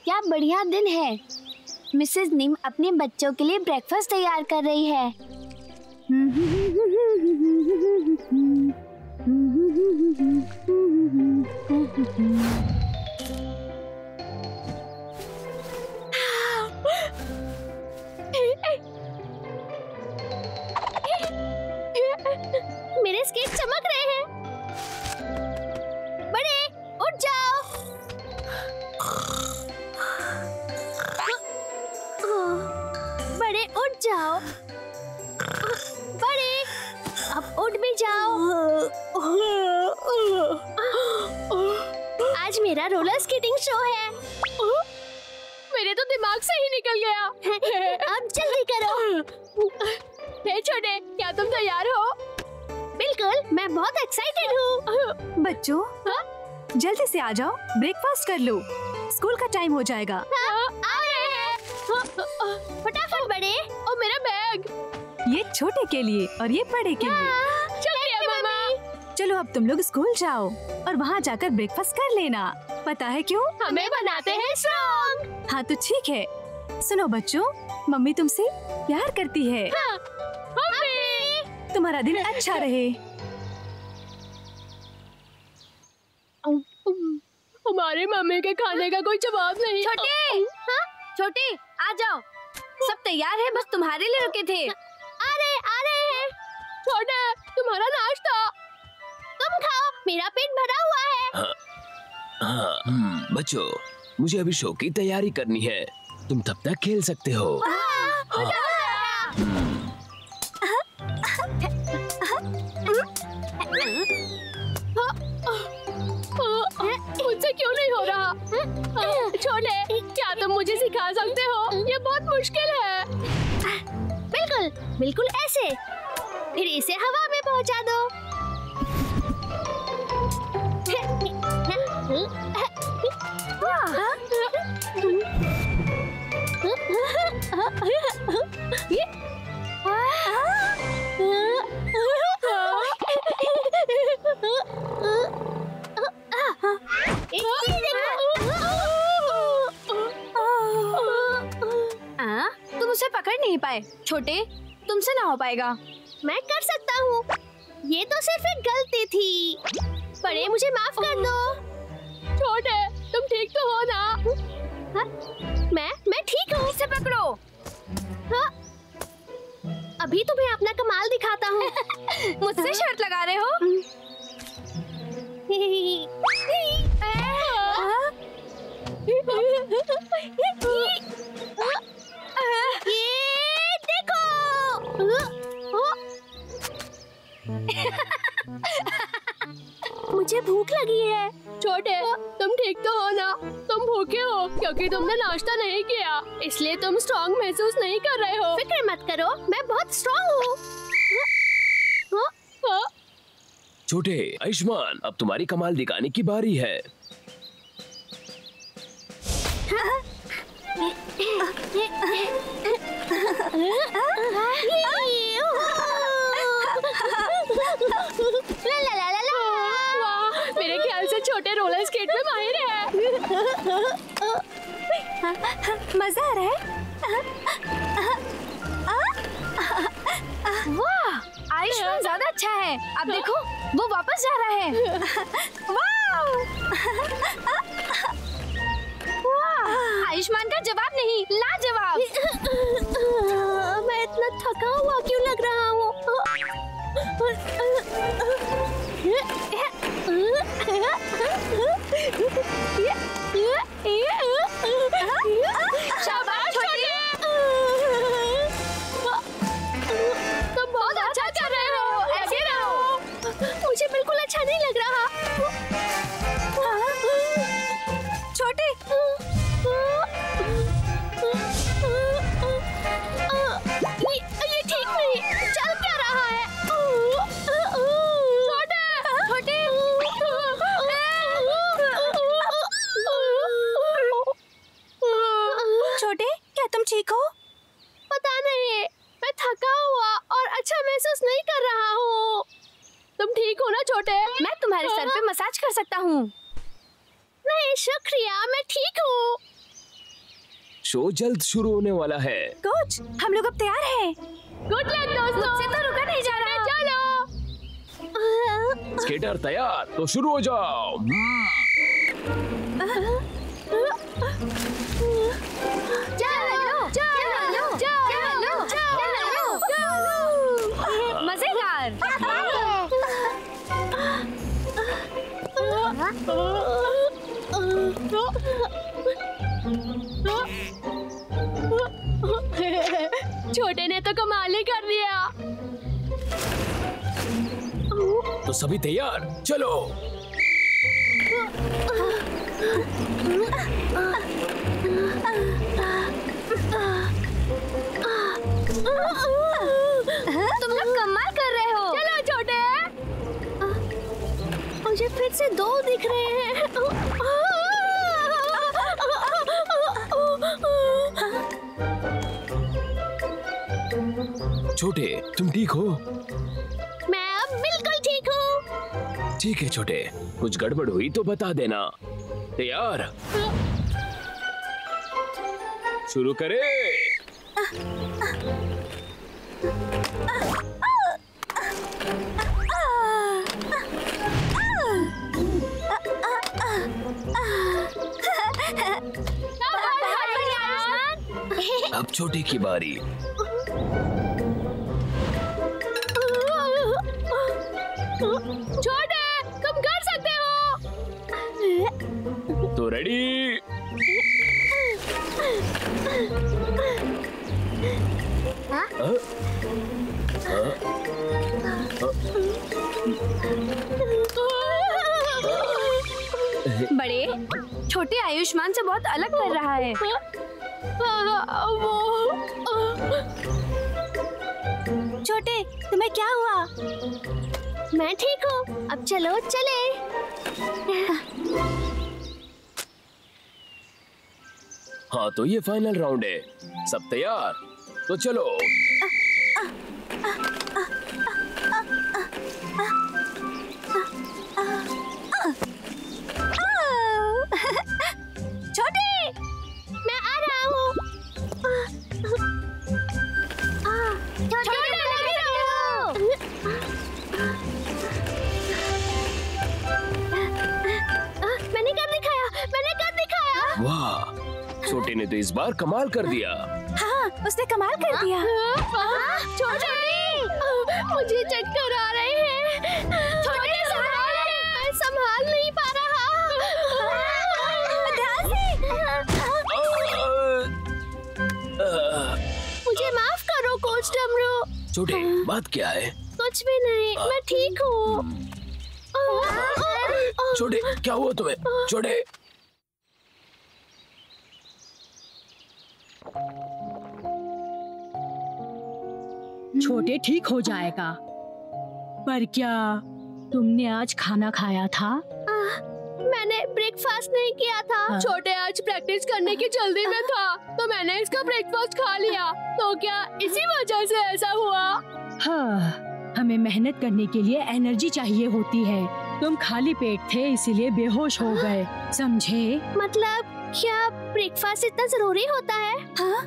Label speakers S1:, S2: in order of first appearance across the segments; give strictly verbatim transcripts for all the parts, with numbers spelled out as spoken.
S1: क्या बढ़िया दिन है। मिसेस निम अपने बच्चों के लिए ब्रेकफास्ट तैयार कर रही है। मेरे स्केट चमक रहे हैं। बड़े उठ जाओ। बड़े उठ जाओ। बड़े अब उठ भी जाओ। आज मेरा रोलर स्केटिंग शो है।
S2: मेरे तो दिमाग से ही निकल गया।
S1: अब जल्दी करो।
S2: हे छोटे, क्या तुम तैयार हो?
S1: बिल्कुल, मैं बहुत एक्साइटेड हूँ।
S3: बच्चों, जल्दी से आ जाओ, ब्रेकफास्ट कर लो, स्कूल का टाइम हो जाएगा।
S1: हाँ, आ रहे हैं। फटाफट बड़े।
S2: और मेरा बैग।
S3: ये छोटे के लिए और ये बड़े के लिए।
S2: चलिए मम्मा।
S3: चलो अब तुम लोग स्कूल जाओ और वहाँ जाकर ब्रेकफास्ट कर लेना। पता है क्यों?
S2: हमें बनाते हैं स्ट्रॉन्ग।
S3: हाँ तो ठीक है। सुनो बच्चों, मम्मी तुमसे प्यार करती है।
S2: हाँ,
S3: तुम्हारा दिन अच्छा रहे।
S2: हमारे मम्मी के खाने का कोई जवाब नहीं।
S1: छोटे, हाँ? छोटे आ जाओ, सब तैयार है, बस तुम्हारे लिए रुके थे। आ रहे आ रहे हैं।
S2: छोटे, तुम्हारा नाश्ता।
S1: तुम खाओ, मेरा पेट भरा हुआ है।
S4: हाँ, हाँ, हम्म, बच्चों, मुझे अभी शो की तैयारी करनी है। तुम तब तक खेल सकते हो।
S1: हाँ, हाँ।
S2: मुझसे क्यों नहीं हो रहा? छोटे, क्या तुम मुझे सिखा सकते हो? ये बहुत मुश्किल है।
S1: बिल्कुल, बिल्कुल ऐसे। फिर इसे हवा में पहुंचा दो।
S5: तुम उसे पकड़ नहीं पाए। छोटे, तुमसे ना हो पाएगा।
S1: मैं कर सकता हूँ। ये तो सिर्फ एक गलती थी। बड़े, मुझे माफ कर दो।
S2: छोटे, तुम ठीक तो हो ना?
S1: हा? मैं मैं ठीक हूँ।
S5: इसे पकड़ो।
S1: हाँ? अभी तुम्हें अपना कमाल दिखाता हूँ।
S5: मुझसे शर्त लगा रहे हो?
S1: ये देखो। मुझे भूख लगी है।
S2: छोटे, तुम ठीक तो हो ना? तुम भूखे हो क्योंकि तुमने नाश्ता नहीं किया, इसलिए तुम स्ट्रॉन्ग महसूस नहीं कर रहे हो।
S1: फिक्र मत करो, मैं बहुत स्ट्रॉन्ग हूँ।
S4: छोटे, आयुष्मान, अब तुम्हारी कमाल दिखाने की बारी है।
S1: ला ला ला ला ला।
S2: वाह, मेरे ख्याल से छोटे रोलर स्केट में माहिर है।
S3: मजा आ रहा है?
S5: वाह, आयुष्मान ज्यादा अच्छा है। अब देखो, वो वापस जा रहा है। वाह, आयुष्मान का जवाब नहीं, लाजवाब।
S1: मैं इतना थका हुआ क्यों लग रहा हूँ?
S2: शाबाश छोटे, तुम बहुत अच्छा कर रहे हो। ऐसे रहो।
S1: मुझे बिल्कुल अच्छा नहीं लग रहा।
S3: छोटे,
S1: ये, ये ठीक नहीं चल क्या रहा है?
S2: छोटे,
S1: छोटे,
S3: छोटे, क्या तुम ठीक हो?
S2: पता नहीं, मैं थका हुआ और अच्छा महसूस नहीं कर रहा हूँ। तुम ठीक हो ना छोटे?
S5: मैं तुम्हारे सर पे मसाज कर सकता हूँ।
S1: नहीं शुक्रिया, मैं ठीक हूँ।
S4: शो जल्द शुरू होने वाला है।
S3: कोच, हम लोग अब तैयार हैं।
S2: गुड लक दोस्तों।
S1: मुझसे तो रुका नहीं जा रहा।
S2: चलो।
S4: स्केटर तैयार तो शुरू हो जाओ।
S1: चलो, चलो, चलो, चलो, चलो। मजेदार।
S2: छोटे ने तो कमाल ही कर दिया।
S4: तो सभी तैयार, चलो।
S1: तुम लोग कमाल कर रहे हो।
S2: चलो छोटे। मुझे फिर से दो दिख रहे हैं।
S4: छोटे, तुम ठीक हो?
S2: मैं अब बिल्कुल ठीक हूँ।
S4: ठीक है छोटे, कुछ गड़बड़ हुई तो बता देना। तैयार? शुरू करें। अब छोटे की बारी।
S2: छोटे, तुम कर सकते हो।
S4: तो रेडी?
S1: हाँ?
S4: हाँ? हाँ?
S1: बड़े, छोटे आयुष्मान से बहुत अलग कर रहा है।
S5: छोटे, तुम्हें क्या हुआ?
S2: मैं ठीक हूँ। अब चलो चले।
S4: हाँ, तो ये फाइनल राउंड है। सब तैयार? तो चलो।
S5: छोटे,
S2: मैं आ रहा हूँ।
S1: छोटे, लगे रहो।
S2: मैंने कर दिखाया, मैंने कर दिखाया।
S4: वाह, छोटे ने तो इस बार कमाल कर दिया।
S3: हाँ, उसने कमाल कर दिया।
S2: छोटे, मुझे चक्कर आ रहे हैं। छोटे, संभाल, मैं संभाल नहीं पा रहा। मुझे माफ करो कोच डमरू।
S4: छोटे, बात क्या है?
S2: कुछ भी नहीं, मैं ठीक हूँ।
S4: छोटे, क्या हुआ तुम्हें? छोटे।
S6: छोटे, ठीक हो जाएगा। पर क्या तुमने आज खाना खाया था?
S2: मैंने ब्रेकफास्ट नहीं किया था।
S6: हाँ।
S2: छोटे आज प्रैक्टिस करने की जल्दी में था, तो मैंने इसका ब्रेकफास्ट खा लिया। तो क्या इसी वजह से ऐसा हुआ?
S6: हाँ, हमें मेहनत करने के लिए एनर्जी चाहिए होती है। तुम खाली पेट थे इसीलिए बेहोश हो गए, समझे?
S2: मतलब क्या ब्रेकफास्ट इतना जरूरी होता है?
S3: हाँ?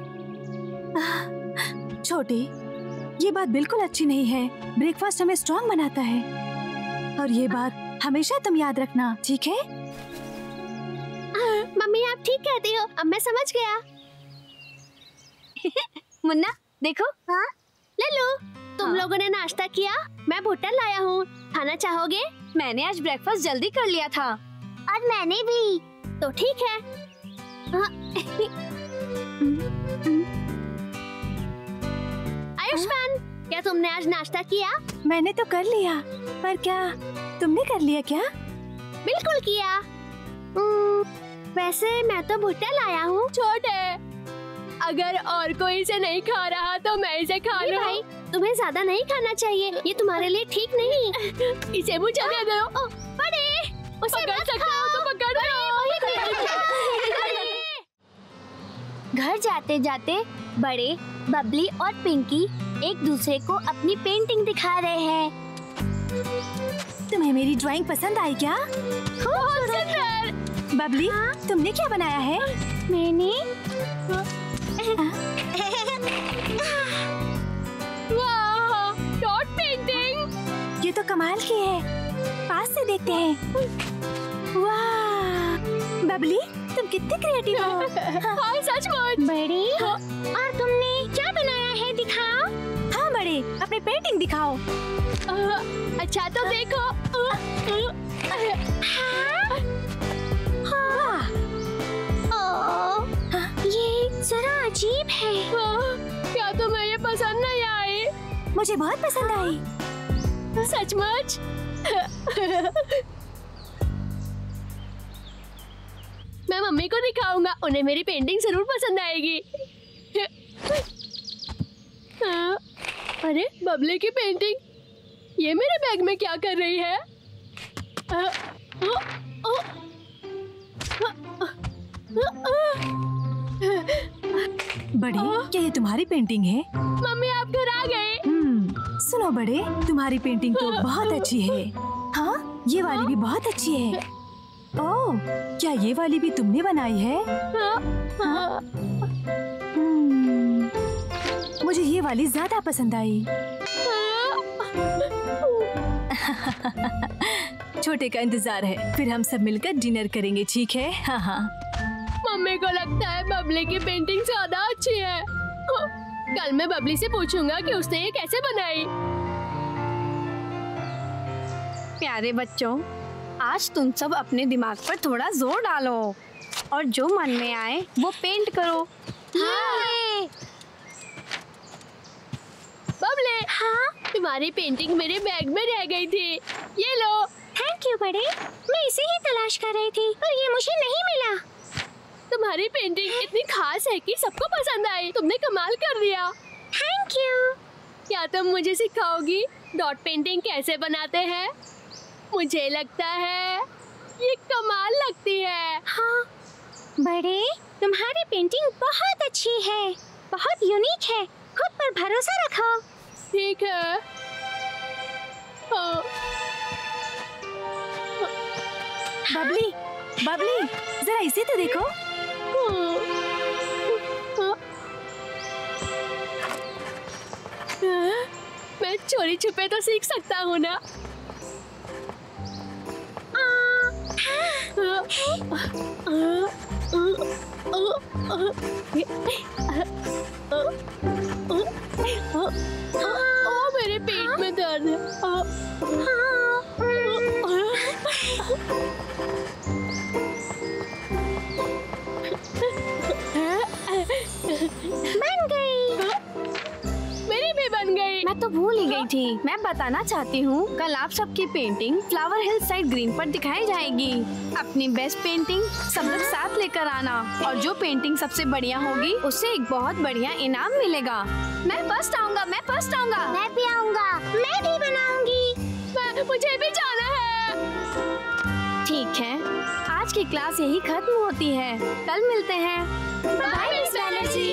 S3: छोटे, ये बात बिल्कुल अच्छी नहीं है। ब्रेकफास्ट हमें स्ट्रॉन्ग बनाता है और ये बात हमेशा तुम याद रखना, ठीक है?
S2: मम्मी, आप ठीक कहती हो। अब मैं समझ गया।
S1: मुन्ना, देखो।
S2: हाँ? लल्लू, तुम
S1: हाँ?
S2: लोगों ने नाश्ता किया? मैं भुट्टा लाया हूँ, खाना चाहोगे?
S1: मैंने आज ब्रेकफास्ट जल्दी कर लिया था।
S2: और मैंने भी। तो ठीक है। हाँ। आयुष्मान, क्या तुमने आज नाश्ता किया?
S3: मैंने तो कर लिया, पर क्या तुमने कर लिया क्या?
S2: बिल्कुल किया। हम्म, वैसे मैं तो भुट्टा लाया हूँ। छोटे, अगर और कोई इसे नहीं खा रहा तो मैं इसे खा लूँ। भाई, तुम्हें ज्यादा नहीं खाना चाहिए, ये तुम्हारे लिए ठीक नहीं। इसे मुझे दे दो। बड़े, उसे मत खाओ। तो पकड़ लो।
S1: घर जाते जाते बड़े, बबली और पिंकी एक दूसरे को अपनी पेंटिंग दिखा रहे हैं।
S3: तुम्हें मेरी ड्राइंग पसंद आई क्या?
S2: खूब सुंदर।
S3: बबली, तुमने क्या बनाया है?
S1: मैंने
S3: देखते हैं। वाह बबली, तुम कितने क्रिएटिव हो।
S2: हाँ सचमुच।
S1: बड़े और तुमने क्या बनाया है, दिखाओ।
S3: हाँ बड़े, अपनी पेंटिंग दिखाओ।
S2: अच्छा तो देखो।
S1: ये जरा अजीब है।
S2: क्या तुम्हें ये पसंद नहीं आई?
S3: मुझे बहुत पसंद आई।
S2: सचमुच? मैं मम्मी को दिखाऊंगा, उन्हें मेरी पेंटिंग जरूर पसंद आएगी। अरे बबली की पेंटिंग, ये मेरे बैग में क्या कर रही है?
S3: बड़े, क्या ये तुम्हारी पेंटिंग है?
S2: मम्मी आप घर आ गए।
S3: हम्म, सुनो बड़े, तुम्हारी पेंटिंग तो बहुत अच्छी है। हाँ, ये वाली भी बहुत अच्छी है। ओह, क्या ये वाली भी तुमने बनाई है? हाँ? हम्म, मुझे ये वाली ज्यादा पसंद आई। छोटे का इंतजार है, फिर हम सब मिलकर डिनर करेंगे, ठीक है? हाँ हाँ।
S2: मम्मी को लगता है बबली की पेंटिंग ज्यादा अच्छी है। कल मैं बबली से पूछूंगा कि उसने ये कैसे बनाई।
S5: प्यारे बच्चों, आज तुम सब अपने दिमाग पर थोड़ा जोर डालो और जो मन में आए वो पेंट करो।
S2: हाँ। बबली, हाँ? तुम्हारी पेंटिंग मेरे बैग में रह गई थी, ये लो।
S1: थैंक यू बड़े, मैं इसे ही तलाश कर रही थी पर ये मुझे नहीं मिला।
S2: तुम्हारी पेंटिंग इतनी खास है कि सबको पसंद आई। तुमने कमाल कर दिया।
S1: Thank you.
S2: क्या तुम मुझे सिखाओगी डॉट पेंटिंग कैसे बनाते हैं? मुझे लगता है ये कमाल लगती है।
S1: हाँ बड़े, तुम्हारी पेंटिंग बहुत अच्छी है, बहुत यूनिक है। खुद पर भरोसा रखो।
S2: ठीक है। हाँ।
S3: बबली, बबली, जरा इसे तो देखो।
S2: मैं चोरी छुपे तो सीख सकता हूँ ना? ओ मेरे पेट में दर्द है।
S1: बन गई।
S2: मेरी भी बन गई।
S5: मैं तो भूल ही गई थी। मैं बताना चाहती हूँ, कल आप सबकी painting flower hill side green पर दिखाई जाएगी। अपनी बेस्ट पेंटिंग सब लोग साथ लेकर आना और जो पेंटिंग सबसे बढ़िया होगी उसे एक बहुत बढ़िया इनाम मिलेगा। मैं फर्स्ट आऊँगा, मैं फर्स्ट आऊँगा।
S1: मैं भी आऊँगा, मैं भी बनाऊंगी।
S2: मैं, मुझे भी जाना है।
S5: ठीक है, आज की क्लास यही खत्म होती है। कल मिलते हैं।
S2: Bye miss Banerjee.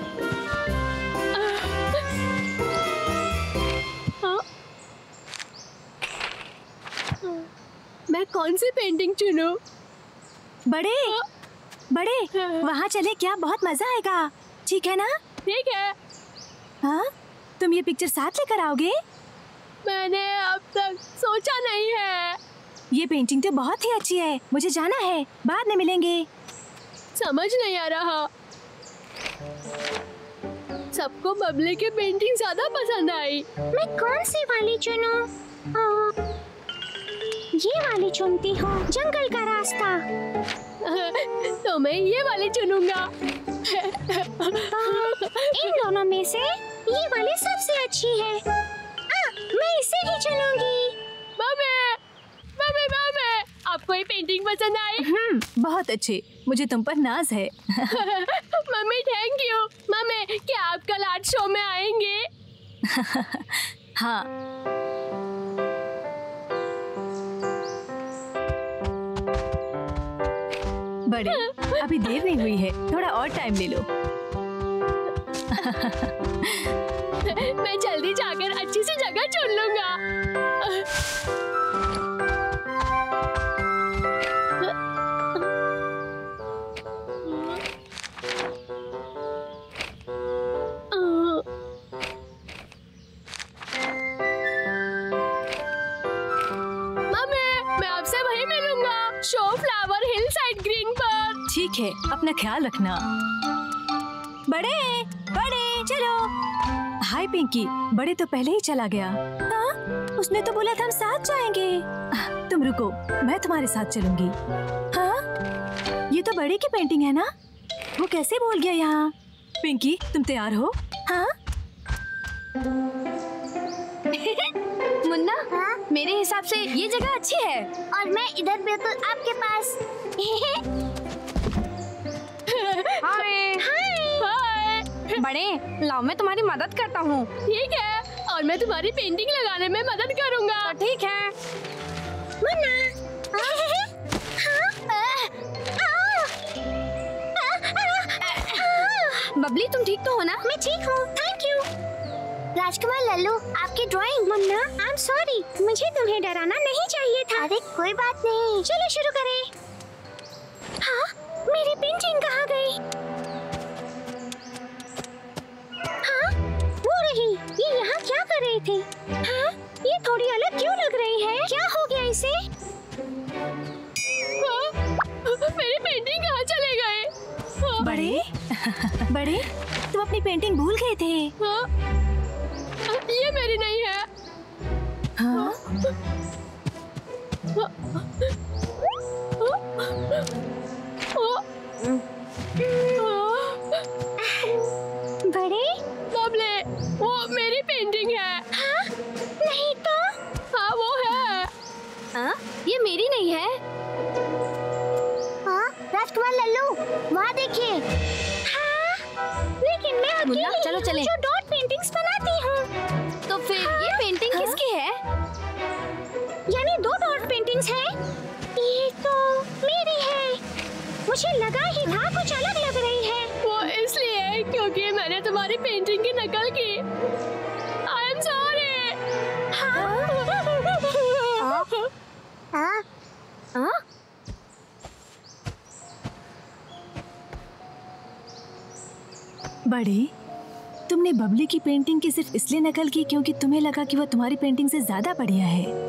S2: मैं कौन सी पेंटिंग चुनूं?
S3: बड़े, बड़े, वहाँ चले क्या? बहुत मजा आएगा, ठीक है ना?
S2: ठीक है।
S3: हाँ, तुम ये पिक्चर साथ लेकर आओगे?
S2: मैंने अब तक सोचा नहीं है।
S3: ये पेंटिंग तो बहुत ही अच्छी है, मुझे जाना है, बाद में मिलेंगे।
S2: समझ नहीं आ रहा। सबको बबली की पेंटिंग ज्यादा पसंद आई।
S1: मैं कौन सी वाली चुनूं? आ, ये वाली चुनती हूँ, जंगल का रास्ता।
S2: तो मैं ये वाली चुनूंगा।
S1: इन दोनों में से ये वाली सबसे अच्छी है। आ, मैं इसे ही चुनूंगी।
S2: मम्मी, मम्मी, मम्मी, आपको ये पेंटिंग पसंद आई?
S3: हम्म, बहुत अच्छे, मुझे तुम पर नाज है।
S2: Mummy thank you. मम्मी, क्या आप कल आर्ट शो में आएंगे?
S3: हाँ। बड़े, अभी देर नहीं हुई है, थोड़ा और टाइम ले लो।
S2: मैं जल्दी जाकर अच्छी सी जगह चुन लूंगा। मम्मी, मैं
S3: ठीक है, अपना ख्याल रखना। बड़े बड़े चलो। हाय पिंकी, बड़े तो पहले ही चला गया। हाँ? उसने तो बोला था हम साथ जाएंगे। तुम रुको, मैं तुम्हारे साथ चलूंगी। हाँ? ये तो बड़े की पेंटिंग है ना? वो कैसे भूल गया यहाँ? पिंकी, तुम तैयार हो? हाँ?
S5: मुन्ना,
S1: हाँ?
S5: मेरे हिसाब से ये जगह अच्छी है।
S1: और मैं इधर बिल्कुल आपके पास।
S5: हाय।
S2: हाय।
S5: बड़े, लाओ मैं तुम्हारी मदद करता हूँ।
S2: ठीक है, और मैं तुम्हारी पेंटिंग लगाने में मदद करूँगा।
S5: तो ठीक है। बबली, तुम ठीक तो हो ना?
S1: मैं ठीक हूँ, थैंक यू। राजकुमार लल्लू, आपकी drawing. Munna, I am sorry, मुझे तुम्हें डराना नहीं चाहिए था। अरे कोई बात नहीं, चलो शुरू करें। हाँ, मेरी पेंटिंग कहाँ गई? हाँ, वो रही। ये यहाँ क्या कर रही थी? हाँ, ये थोड़ी अलग क्यों लग रही है? क्या हो गया इसे?
S2: हाँ, मेरी पेंटिंग कहाँ चले गए? हाँ,
S3: बड़े बड़े, तुम अपनी पेंटिंग भूल गए थे।
S2: हाँ, ये मेरी नहीं है।
S3: हाँ?
S1: बड़े,
S2: बबले, वो मेरी पेंटिंग है।
S1: हाँ? नहीं तो?
S2: हाँ, वो है।
S5: हाँ? ये मेरी नहीं है।
S1: हाँ, राजकुमार लल्लू, वहाँ देखिए। हाँ, लेकिन मैं अकेली
S5: मुन्ना, चलो
S1: हूँ
S5: चलें।
S1: जो डॉट पेंटिंग्स बनाती हूँ।
S5: तो फिर ये पेंटिंग
S1: हाँ?
S5: किसकी है?
S1: यानी दो डॉट पेंटिंग्स हैं? ये तो मेरी है। मुझे लगा ही था कुछ अलग लग रही है।
S2: वो इसलिए क्योंकि मैंने तुम्हारी पेंटिंग की नकल की। I am sorry.
S1: हाँ? हाँ?
S5: हाँ?
S3: बड़े, तुमने बबली की पेंटिंग की सिर्फ इसलिए नकल की क्योंकि तुम्हें लगा कि वो तुम्हारी पेंटिंग से ज्यादा बढ़िया है।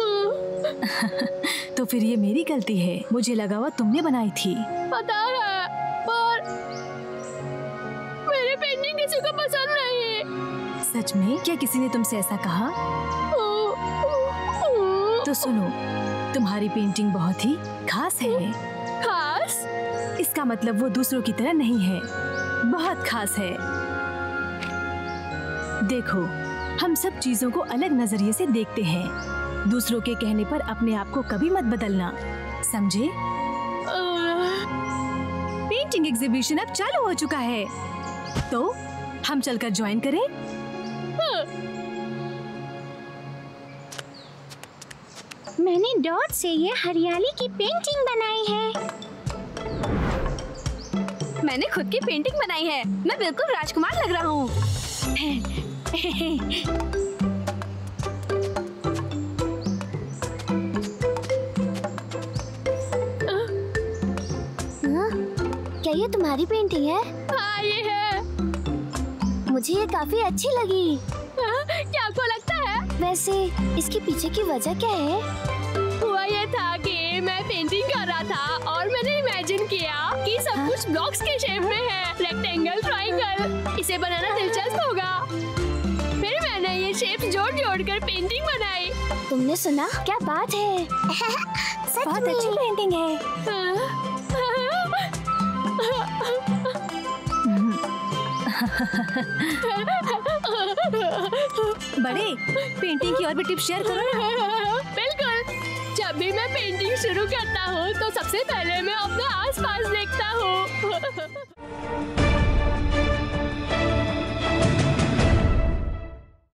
S3: तो फिर ये मेरी गलती है। मुझे लगा वो तुमने बनाई थी।
S2: पता है, पर मेरी पेंटिंग किसी को पसंद नहीं।
S3: सच में? क्या किसी ने तुमसे ऐसा कहा? तो सुनो, तुम्हारी पेंटिंग बहुत ही खास है।
S2: खास?
S3: इसका मतलब वो दूसरों की तरह नहीं है, बहुत खास है। देखो, हम सब चीजों को अलग नजरिए से देखते हैं। दूसरों के कहने पर अपने आप को कभी मत बदलना, समझे? पेंटिंग एग्जीबिशन अब चालू हो चुका है, तो हम चलकर ज्वाइन करें?
S1: मैंने डॉट से ये हरियाली की पेंटिंग बनाई है।
S5: मैंने खुद की पेंटिंग बनाई है। मैं बिल्कुल राजकुमार लग रहा हूँ।
S1: हाँ? क्या ये तुम्हारी पेंटिंग है?
S2: हाँ, ये है।
S1: मुझे ये काफी अच्छी लगी।
S2: हाँ, क्या आपको लगता है?
S1: वैसे इसके पीछे की वजह क्या है?
S2: हुआ ये था कि मैं पेंटिंग कर रहा था और मैंने इमेजिन किया कि सब
S1: हाँ?
S2: कुछ ब्लॉक्स के शेप में है, रेक्टेंगल, ट्रायंगल। इसे बनाना दिलचस्प होगा। फिर मैंने ये शेप जोड़ जोड़ कर पेंटिंग बनाई।
S1: तुमने सुना? क्या बात है। सच
S3: बहुत
S1: में?
S3: अच्छी पेंटिंग है। बड़े, पेंटिंग की और भी टिप्स शेयर करो ना।
S2: बिल्कुल। जब भी मैं पेंटिंग शुरू करता हूँ तो सबसे पहले मैं अपने आसपास देखता हूँ।